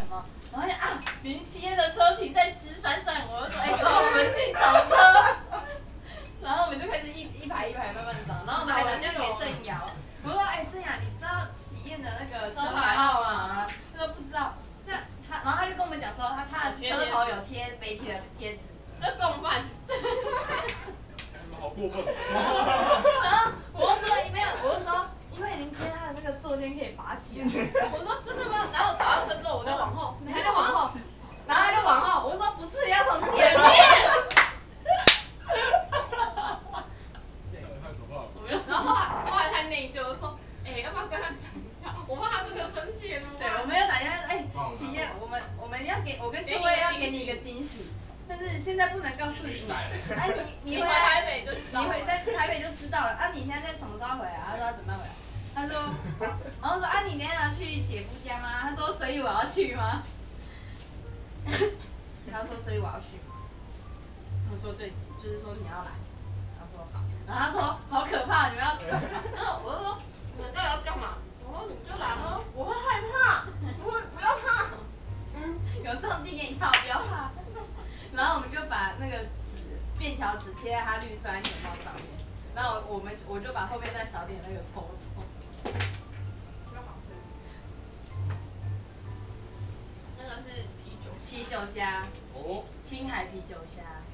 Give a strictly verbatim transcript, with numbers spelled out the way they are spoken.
有？然后就啊，林七燕的车停在芝山站，我就说，哎、欸，走，我们去找车。然后我们就开始一一排一排慢慢找，然后我们还打电话给盛瑶，我说，哎、欸，盛雅，你知道喜燕的那个车牌号码吗？他说不知道。那他，然后他就跟我们讲说，他他的车头有贴媒体的贴纸， 这共犯。 好过分。 然后我就说没有，我就说。因为林七他的那个座肩可以拔起来， 我说真的吗？然后我打到车之后，我就往后， 他就往后，然后他就往后，我说不是，要从前面。 对，太可怕了。 然后后来后来太内疚，我说，哎，要不要跟他讲一下？我怕他这个生气了。 对，我们要打电话，哎，七燕，我们我们要给我跟秋薇要给你一个惊喜，但是现在不能告诉你。啊，你你回台北就你回在台北就知道了。啊，你现在在什么时候回来？他说他准备回来。他说，然后说啊，你等下要去姐夫家吗？他说，所以我要去吗？他说，所以我要去。我说对，就是说你要来。他说好。然后他说好可怕，你们要。 然后我就说你们到底要干嘛？我说你们就来咯，我会害怕，不会不要怕。 嗯，有上帝给你看，不要怕。然后我们就把那个纸便条纸贴在他绿色安全帽上面，然后我们我就把后面那小点那个抽走。 那个是啤酒啤酒虾， 哦， 青海啤酒虾。